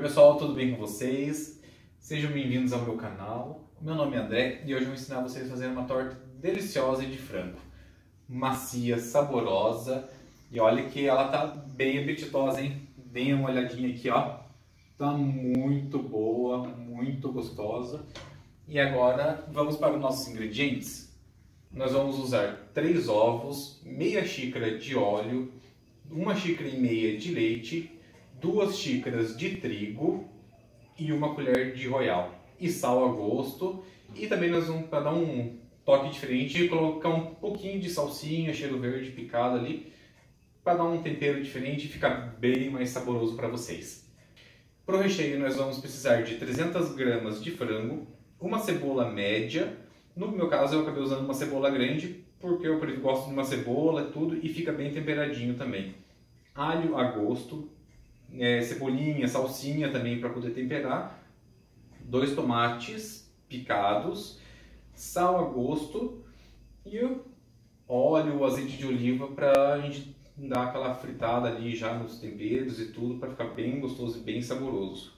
pessoal, tudo bem com vocês? Sejam bem-vindos ao meu canal. Meu nome é André e hoje eu vou ensinar vocês a fazer uma torta deliciosa de frango. Macia, saborosa e olha que ela tá bem apetitosa, hein? Deem uma olhadinha aqui, ó. Tá muito boa, muito gostosa. E agora vamos para os nossos ingredientes. Nós vamos usar 3 ovos, meia xícara de óleo, 1,5 xícara de leite, 2 xícaras de trigo e 1 colher de royal. E sal a gosto. E também nós vamos, para dar um toque diferente, colocar um pouquinho de salsinha, cheiro verde picado ali, para dar um tempero diferente e ficar bem mais saboroso para vocês. Para o recheio nós vamos precisar de 300 gramas de frango, uma cebola média. No meu caso eu acabei usando uma cebola grande, porque eu gosto de uma cebola e tudo, e fica bem temperadinho também. Alho a gosto, cebolinha, salsinha também para poder temperar, 2 tomates picados, sal a gosto e óleo, azeite de oliva para a gente dar aquela fritada ali já nos temperos e tudo, para ficar bem gostoso e bem saboroso.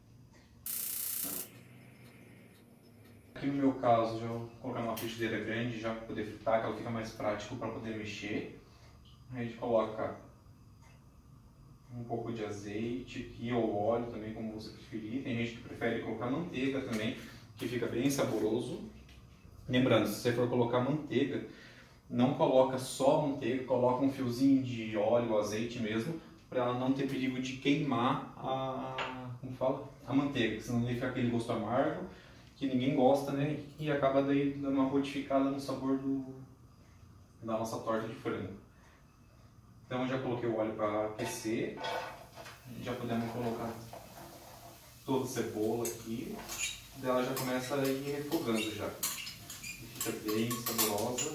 Aqui no meu caso, já vou colocar uma frigideira grande já para poder fritar, que ela fica mais prático para poder mexer. A gente coloca um pouco de azeite aqui, ou óleo também, como você preferir. Tem gente que prefere colocar manteiga também, que fica bem saboroso. Lembrando, se você for colocar manteiga, não coloca só manteiga, coloca um fiozinho de óleo ou azeite mesmo, para ela não ter perigo de queimar a manteiga, senão vai ficar aquele gosto amargo, que ninguém gosta, né? E acaba daí dando uma modificada no sabor da nossa torta de frango. Então já coloquei o óleo para aquecer, já podemos colocar toda a cebola aqui, daí ela já começa a ir refogando já, e fica bem saborosa.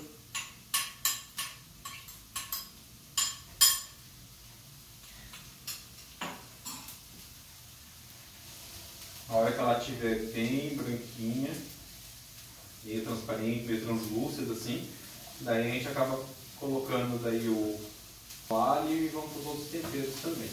A hora que ela estiver bem branquinha, meio transparente, meio translúcida assim, daí a gente acaba colocando daí o alho e vamos para os outros temperos também.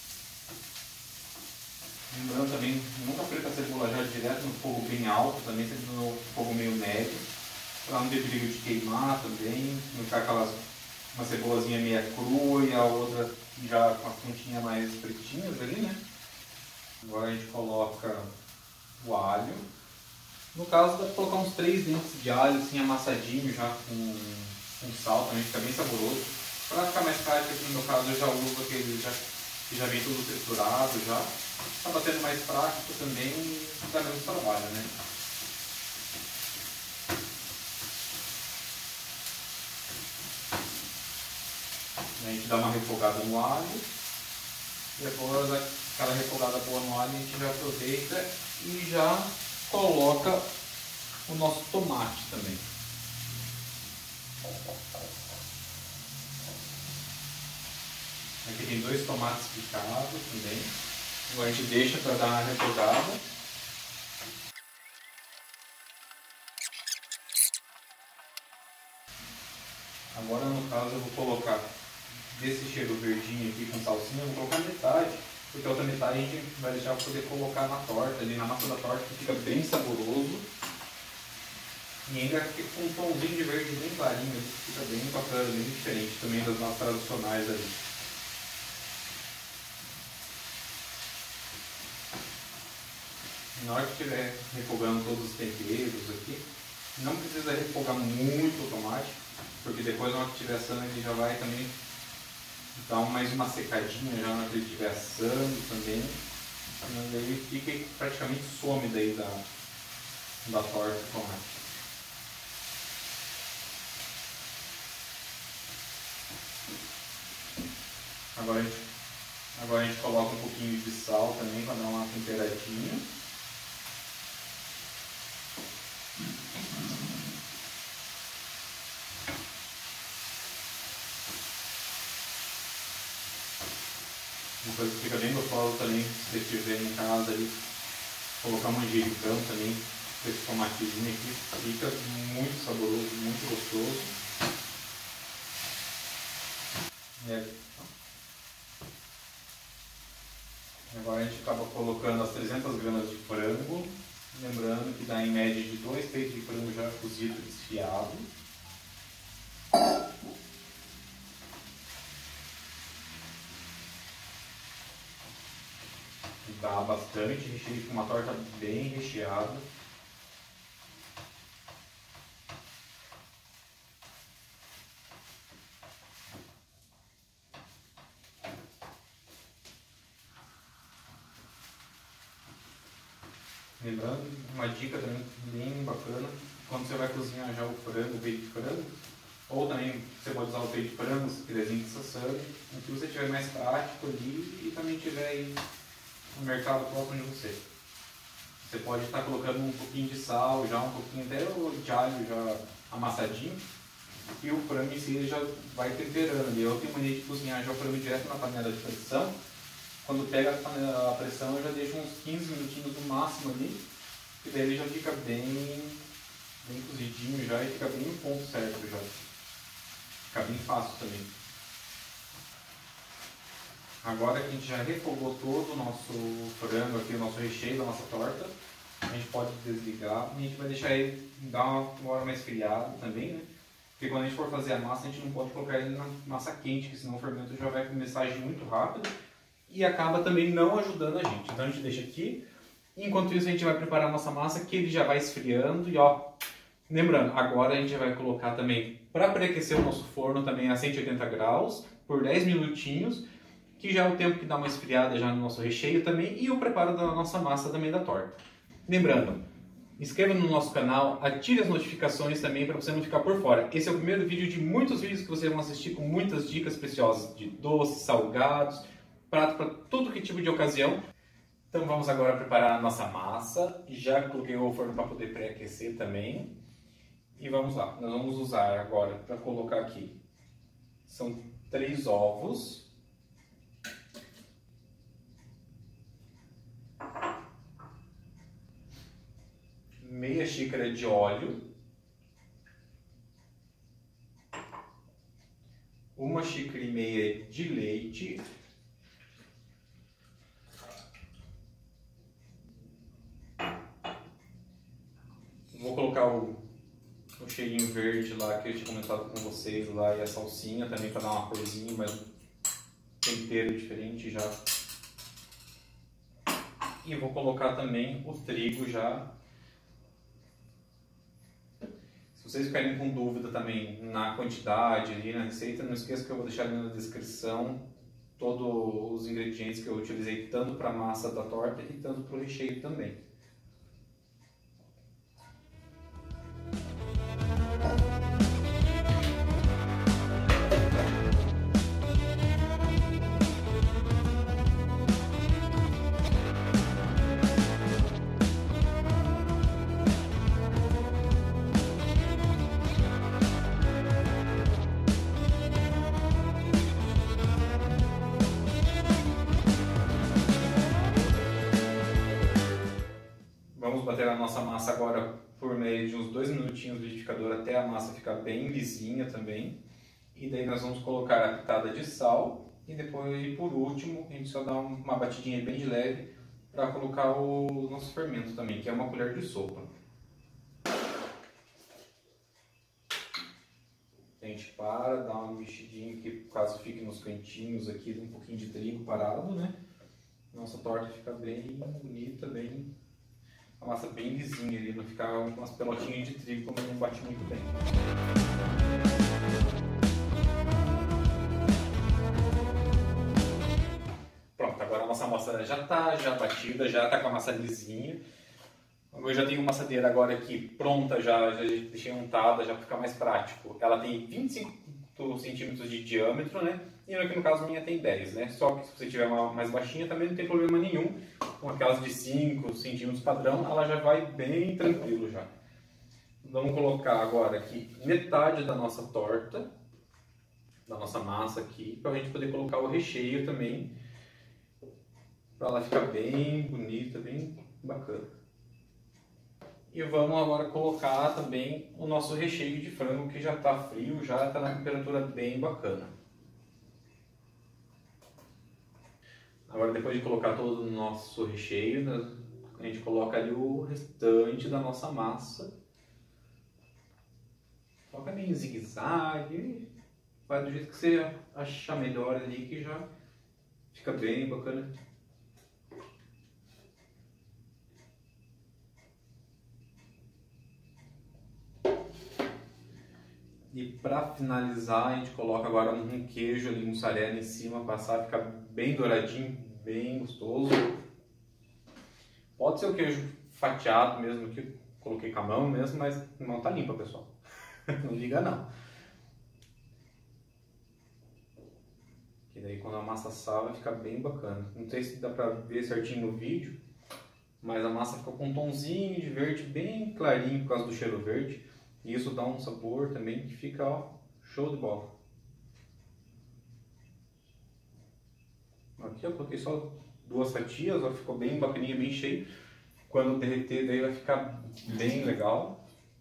Lembrando também, nunca frita a cebola já direto no fogo bem alto, também sempre no fogo meio médio, para não ter perigo de queimar também, não ficar uma cebolazinha meia crua e a outra já com as pontinhas mais pretinhas ali, né? Agora a gente coloca o alho. No caso dá para colocar uns 3 dentes de alho assim amassadinho já com sal, também fica bem saboroso. Para ficar mais prático, aqui no meu caso eu já uso aquele que já vem tudo triturado já. Acaba sendo mais prático também e dá menos trabalho, né? A gente dá uma refogada no alho. Depois aquela refogada boa no alho a gente já aproveita e já coloca o nosso tomate também. Aqui tem 2 tomates picados também. Agora a gente deixa para dar uma refogada. Agora no caso eu vou colocar desse cheiro verdinho aqui com salsinha, eu vou colocar metade, porque a outra metade a gente vai deixar para poder colocar na torta, ali na massa da torta, que fica bem saboroso. E ainda fica com um tomzinho de verde bem clarinho, fica bem bacana, bem diferente também das nossas tradicionais ali. Na hora que estiver refogando todos os temperos aqui, não precisa refogar muito o tomate, porque depois na hora que estiver assando ele já vai também dar mais uma secadinha já na hora que ele estiver assando também. E daí fica praticamente some daí da torta de tomate. Agora a gente coloca um pouquinho de sal também para dar uma temperadinha. Uma coisa que fica bem gostosa também, se você tiver em casa ali, colocar manjericão também, com esse tomatezinho aqui, fica muito saboroso, muito gostoso. Agora a gente acaba colocando as 300 gramas de frango, lembrando que dá em média de 2 peitos de frango já cozido e desfiado. Dá bastante recheio, fica uma torta bem recheada. Lembrando, uma dica também bem bacana, quando você vai cozinhar já o frango, o peito de frango, ou também você pode usar o peito de frango, se quiserzinho de sassami, o que você tiver mais prático ali e também tiver aí no mercado próximo de você. Você pode estar colocando um pouquinho de sal, já um pouquinho até de alho já amassadinho, e o frango em si ele já vai temperando ali. Eu tenho mania de cozinhar já o frango direto na panela de pressão. Quando pega a pressão eu já deixo uns 15 minutinhos no máximo ali, e daí ele já fica bem cozidinho já e fica bem no ponto certo já. Fica bem fácil também. Agora que a gente já refogou todo o nosso frango aqui, o nosso recheio da nossa torta, a gente pode desligar e a gente vai deixar ele dar uma hora mais esfriado também, né? Porque quando a gente for fazer a massa, a gente não pode colocar ele na massa quente, porque senão o fermento já vai começar a agir muito rápido e acaba também não ajudando a gente. Então a gente deixa aqui, enquanto isso a gente vai preparar a nossa massa, que ele já vai esfriando e ó, lembrando, agora a gente vai colocar também, para pré-aquecer o nosso forno também a 180 graus, por 10 minutinhos, que já é o tempo que dá uma esfriada já no nosso recheio também e o preparo da nossa massa também da torta. Lembrando, inscreva no nosso canal, ative as notificações também para você não ficar por fora. Esse é o primeiro vídeo de muitos vídeos que vocês vão assistir com muitas dicas preciosas de doces, salgados, prato para todo que tipo de ocasião. Então vamos agora preparar a nossa massa. Já coloquei o forno para poder pré-aquecer também. E vamos lá, nós vamos usar agora para colocar aqui, são 3 ovos. Meia xícara de óleo, 1,5 xícaras de leite, vou colocar o cheirinho verde lá que eu tinha comentado com vocês lá e a salsinha também para dar uma corzinha, mas um tempero diferente já. E vou colocar também o trigo já. Se vocês ficarem com dúvida também na quantidade ali na receita, não esqueça que eu vou deixar ali na descrição todos os ingredientes que eu utilizei tanto para a massa da torta e tanto para o recheio também. Vamos bater a nossa massa agora por meio de uns 2 minutinhos no liquidificador até a massa ficar bem lisinha também. E daí nós vamos colocar a pitada de sal e depois, por último, a gente só dá uma batidinha bem de leve para colocar o nosso fermento também, que é 1 colher de sopa. A gente para, dá uma mexidinha que caso fique nos cantinhos aqui, um pouquinho de trigo parado, né? Nossa torta fica bem bonita, bem... a massa bem lisinha ali, não ficar umas pelotinhas de trigo como não bate muito bem. Pronto, agora a nossa massa já está batida, já está com a massa lisinha. Eu já tenho uma assadeira agora aqui pronta, já deixei untada, já para ficar mais prático. Ela tem 25 centímetros de diâmetro, né? E aqui no caso a minha tem 10, né? Só que se você tiver uma mais baixinha também não tem problema nenhum. Com aquelas de 5 centímetros padrão, ela já vai bem tranquilo já. Vamos colocar agora aqui metade da nossa torta, da nossa massa aqui, para a gente poder colocar o recheio também, para ela ficar bem bonita, bem bacana. E vamos agora colocar também o nosso recheio de frango que já está frio, já está na temperatura bem bacana. Agora, depois de colocar todo o nosso recheio, né, a gente coloca ali o restante da nossa massa. Coloca meio em zigue-zague, vai do jeito que você achar melhor ali, que já fica bem bacana. E para finalizar, a gente coloca agora um queijo ali, mussarela em cima, passar, ficar bem douradinho, bem gostoso. Pode ser o queijo fatiado mesmo, que coloquei com a mão mesmo, mas não tá limpa, pessoal. Não liga não. Que daí quando a massa assar vai ficar bem bacana. Não sei se dá pra ver certinho no vídeo, mas a massa ficou com um tomzinho de verde bem clarinho por causa do cheiro verde. E isso dá um sabor também que fica, ó, show de bola. Aqui eu coloquei só 2 fatias, ó, ficou bem bacaninha, bem cheio. Quando derreter daí vai ficar bem legal.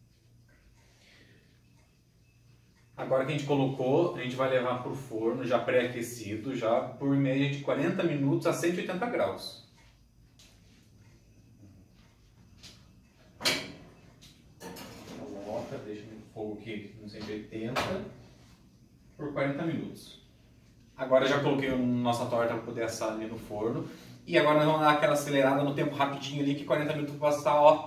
Agora que a gente colocou, a gente vai levar para o forno já pré-aquecido, já por média de 40 minutos a 180 graus. Coloca, deixa no fogo aqui no 180 por 40 minutos. Agora já coloquei a nossa torta para poder assar ali no forno. E agora nós vamos dar aquela acelerada no tempo rapidinho ali, que 40 minutos para passar, ó.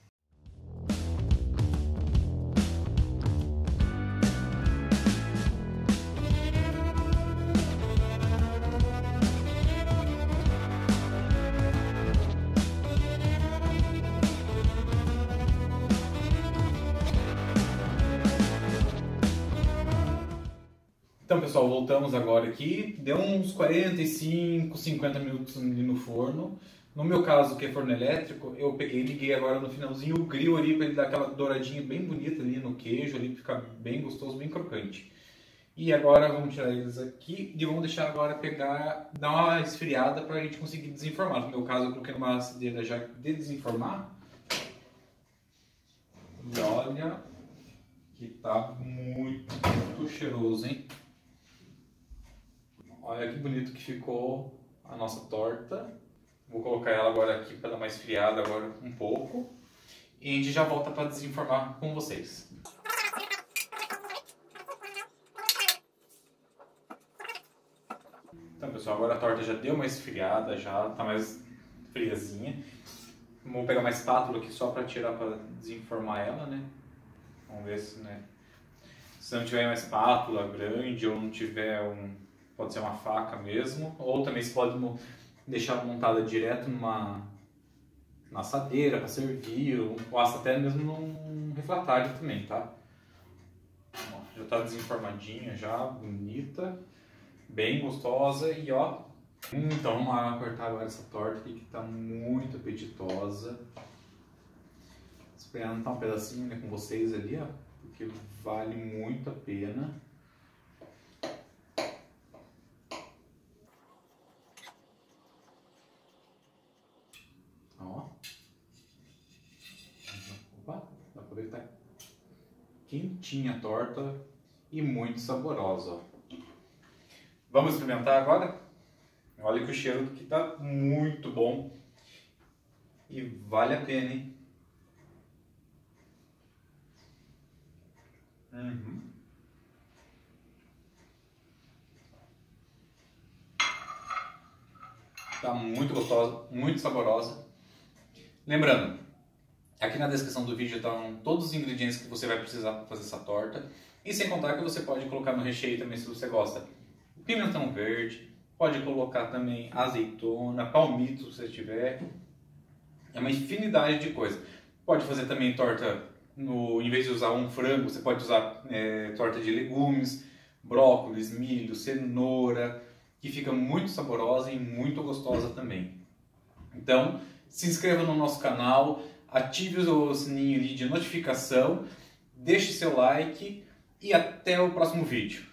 Então, pessoal, voltamos agora aqui. Deu uns 45, 50 minutos ali no forno. No meu caso, que é forno elétrico, eu peguei e liguei agora no finalzinho o grill ali para ele dar aquela douradinha bem bonita ali no queijo, ali para ficar bem gostoso, bem crocante. E agora vamos tirar eles aqui e vamos deixar agora pegar, dar uma esfriada para a gente conseguir desenformar. No meu caso, eu coloquei numa assadeira já de desenformar. E olha que tá muito cheiroso, hein? Olha que bonito que ficou a nossa torta. Vou colocar ela agora aqui para dar uma esfriada agora um pouco. E a gente já volta para desenformar com vocês. Então, pessoal, agora a torta já deu uma esfriada, já tá mais friazinha. Vou pegar uma espátula aqui só para tirar, para desenformar ela, né? Vamos ver se, né? Se não tiver uma espátula grande ou não tiver pode ser uma faca mesmo, ou também você pode deixar montada direto na assadeira para servir, ou até mesmo num refratário também, tá? Ó, já tá desenformadinha, já bonita, bem gostosa e ó. Então vamos lá cortar agora essa torta aqui que tá muito apetitosa. Esperando tá um pedacinho, né, com vocês ali, ó, porque vale muito a pena. Ó. Opa, dá pra ver que tá quentinha a torta e muito saborosa, ó. Vamos experimentar agora? Olha que o cheiro que tá muito bom e vale a pena, hein? Tá muito gostosa, muito saborosa. Lembrando, aqui na descrição do vídeo estão todos os ingredientes que você vai precisar para fazer essa torta. E sem contar que você pode colocar no recheio também se você gosta. Pimentão verde, pode colocar também azeitona, palmito se você tiver. É uma infinidade de coisas. Pode fazer também torta, em vez de usar um frango, você pode usar torta de legumes, brócolis, milho, cenoura, que fica muito saborosa e muito gostosa também. Então, se inscreva no nosso canal, ative o sininho ali de notificação, deixe seu like e até o próximo vídeo.